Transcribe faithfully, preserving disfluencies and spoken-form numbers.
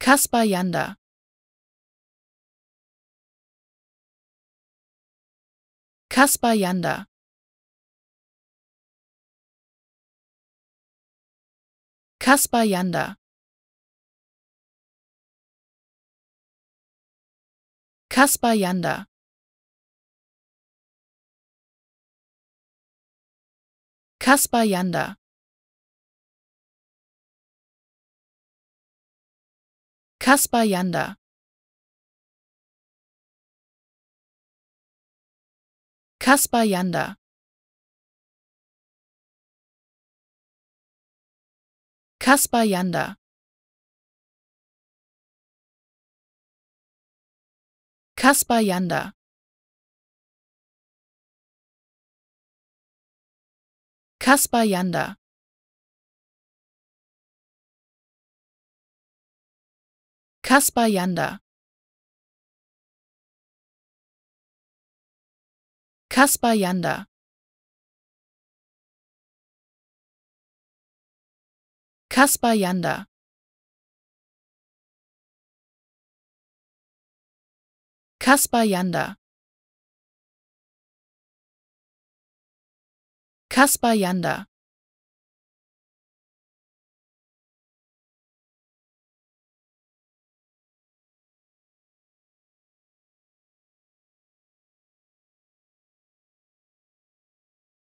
Caspar Jander. Caspar Jander. Caspar Jander. Caspar Jander. Caspar Jander. Caspar Jander. Caspar Jander. Caspar Jander. Caspar Jander. Caspar Jander. Caspar Jander. Caspar Jander. Caspar Jander. Caspar Jander. Caspar Jander.